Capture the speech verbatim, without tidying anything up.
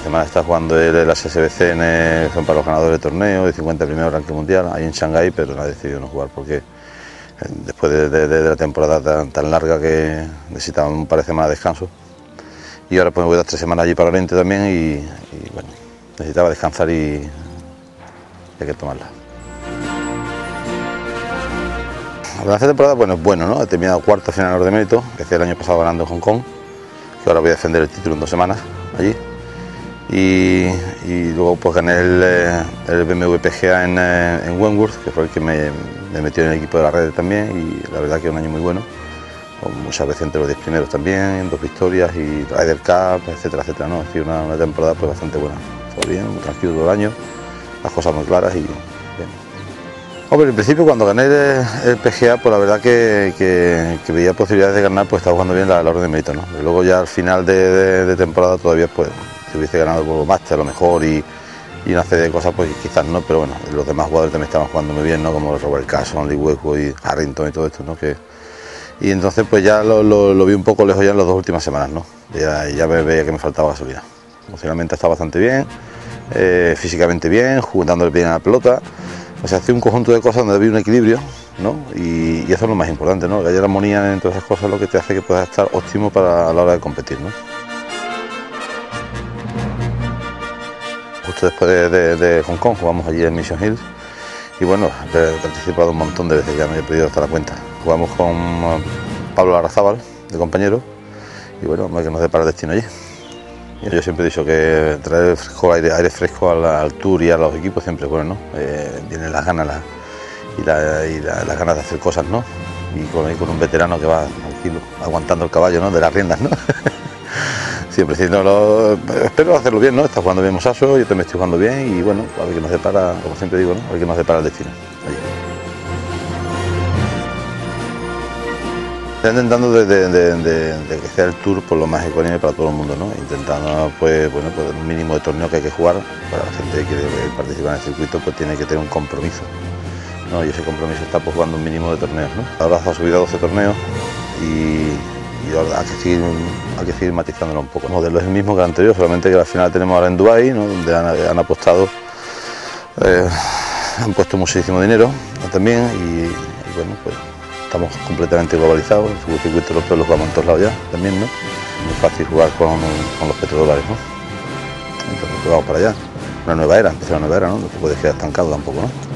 semana está jugando el, el H S B C, en el, son para los ganadores del torneo, de cincuenta primero ranking mundial, ahí en Shanghái, pero ha decidido no jugar porque después de, de, de la temporada tan, tan larga que necesitaba un par de semanas de descanso. Y ahora pues me voy a dar tres semanas allí para Oriente también y, y bueno, necesitaba descansar y hay que tomarla. La balance de temporada, bueno, es bueno, ¿no? He terminado cuarto final de mérito, que hacía el año pasado ganando en Hong Kong, que ahora voy a defender el título en dos semanas allí. Y, y luego pues gané el, el B M W P G A en, en Wentworth, que fue el que me, me metió en el equipo de la red también, y la verdad que es un año muy bueno, con muchas veces entre los diez primeros también, dos victorias y Ryder Cup, etcétera, etcétera, ¿no? Es decir, una, una temporada pues bastante buena, todo bien, muy tranquilo todo el año, las cosas muy claras y bien. Hombre, en principio cuando gané el, el P G A, pues la verdad que, que, que veía posibilidades de ganar, pues estaba jugando bien la, la orden de mérito, ¿no? Y luego ya al final de, de, de temporada todavía, pues si hubiese ganado el World Master a lo mejor y, y una serie de cosas, pues quizás no, pero bueno, los demás jugadores también estaban jugando muy bien, ¿no? Como Robert Carson, Lee Westwood y Harrington y todo esto, ¿no? Que, y entonces pues ya lo, lo, lo vi un poco lejos ya en las dos últimas semanas, ¿no? Ya, ya me veía que me faltaba gasolina. Emocionalmente estaba bastante bien, eh, físicamente bien, jugando bien a la pelota. O sea, hace un conjunto de cosas donde había un equilibrio, ¿no? Y, y eso es lo más importante, ¿no? Que haya armonía entre esas cosas, lo que te hace que puedas estar óptimo para a la hora de competir, ¿no? Justo después de, de, de Hong Kong jugamos allí en Mission Hills y bueno, he participado un montón de veces, ya me he perdido hasta la cuenta. Jugamos con Pablo Larrazábal, de compañero, y bueno, vamos a ver qué nos depara el destino allí. Yo siempre he dicho que traer fresco, aire, aire fresco al, al tour y a los equipos siempre es bueno, ¿no? Eh, vienen las ganas la, y, la, y la, las ganas de hacer cosas, ¿no? Y con, y con un veterano que va tranquilo, aguantando el caballo, ¿no? De las riendas, ¿no? Siempre diciendo, lo, espero hacerlo bien, ¿no? Está jugando bien Mosaso, yo también estoy jugando bien y bueno, a ver qué nos depara, como siempre digo, ¿no? A ver qué nos depara el destino. Allí. Estoy intentando de, de, de, de, de que sea el tour por lo más económico para todo el mundo, ¿no? Intentando, pues, bueno, pues un mínimo de torneo que hay que jugar, para la gente que quiere participar en el circuito, pues tiene que tener un compromiso, ¿no? Y ese compromiso está pues jugando un mínimo de torneos, ¿no? Ahora se ha subido a doce torneos y, y ahora hay que seguir, hay que seguir matizándolo un poco. El modelo es el mismo que el anterior, solamente que al final tenemos ahora en Dubái, ¿no? Donde han, han apostado, eh, han puesto muchísimo dinero también y, y bueno, pues estamos completamente globalizados, el circuito europeo lo jugamos en todos lados ya, también, ¿no? Es muy fácil jugar con, con los petrodólares, ¿no? Entonces pues vamos para allá. Una nueva era, empezar una nueva era, ¿no? No te puedes quedar estancado tampoco, ¿no?